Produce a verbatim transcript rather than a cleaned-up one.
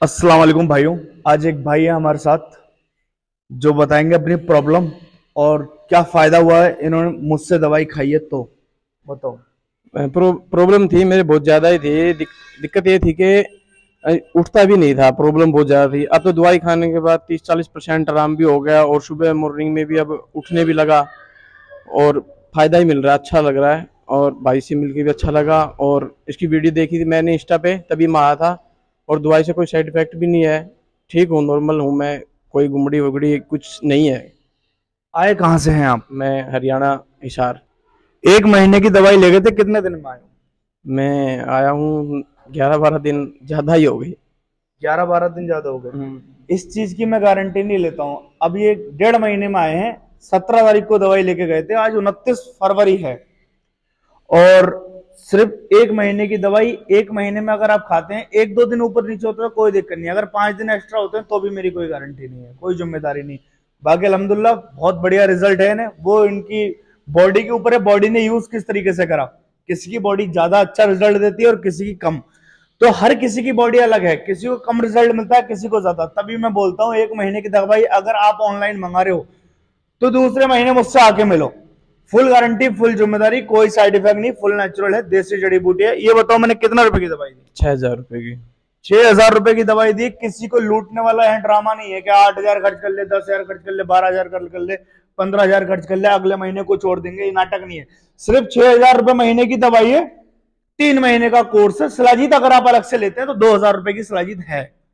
अस्सलाम वालेकुम भाइयों। आज एक भाई है हमारे साथ जो बताएंगे अपनी प्रॉब्लम और क्या फायदा हुआ है इन्होंने मुझसे दवाई खाई है। तो बताओ। प्रो, प्रॉब्लम थी मेरे बहुत ज़्यादा ही थी। दिक, दिक्कत ये थी कि अ, उठता भी नहीं था। प्रॉब्लम बहुत ज़्यादा थी। अब तो दवाई खाने के बाद तीस चालीस परसेंट आराम भी हो गया और सुबह मॉर्निंग में भी अब उठने भी लगा और फ़ायदा ही मिल रहा है, अच्छा लग रहा है। और भाई से मिलके भी अच्छा लगा और इसकी वीडियो देखी थी मैंने इंस्टा पे, तभी मैं आया था। और दवाई से कोई साइड इफेक्ट भी नहीं है, ठीक हूँ, नॉर्मल हूँ मैं, कोई गुमड़ी वुगड़ी कुछ नहीं है। आए कहाँ से हैं आप? मैं हरियाणा, हिसार। एक महीने की दवाई ले गए थे, कितने दिन में आए हो? मैं आया हूँ ग्यारह बारह दिन ज़्यादा ही हो गई। ग्यारह बारह दिन ज्यादा हो गए। हम्म। इस चीज की मैं गारंटी नहीं लेता हूँ। अब ये डेढ़ महीने में आए हैं। सत्रह तारीख को दवाई लेके गए थे, आज उनतीस फरवरी है। और सिर्फ एक महीने की दवाई एक महीने में अगर आप खाते हैं, एक दो दिन ऊपर नीचे होता है कोई दिक्कत नहीं, अगर पांच दिन एक्स्ट्रा होते हैं तो भी मेरी कोई गारंटी नहीं है, कोई जिम्मेदारी नहीं। बाकी अल्हम्दुलिल्लाह बहुत बढ़िया रिजल्ट है ना, वो इनकी बॉडी के ऊपर है, बॉडी ने यूज किस तरीके से करा। किसी की बॉडी ज्यादा अच्छा रिजल्ट देती है और किसी की कम। तो हर किसी की बॉडी अलग है, किसी को कम रिजल्ट मिलता है, किसी को ज्यादा। तभी मैं बोलता हूँ एक महीने की दवाई अगर आप ऑनलाइन मंगा रहे हो तो दूसरे महीने मुझसे आके मिलो। फुल गारंटी, फुल जिम्मेदारी, कोई साइड इफेक्ट नहीं, फुल नेचुरल है, देसी जड़ी बूटी है। ये बताओ मैंने कितना रुपए की दवाई दी? छह हजार रुपये की। छह हजार रुपए की दवाई दी। किसी को लूटने वाला है ड्रामा नहीं है कि आठ हजार खर्च कर ले, दस हजार खर्च कर ले, बारह हजार खर्च कर ले, पंद्रह हजार खर्च कर ले, अगले महीने को छोड़ देंगे, ये नाटक नहीं है। सिर्फ छह हजार रुपए महीने की दवाई है। तीन महीने का कोर्स है। शिलाजीत अगर आप अलग से लेते हैं तो दो हजार रुपए की शिलाजीत है।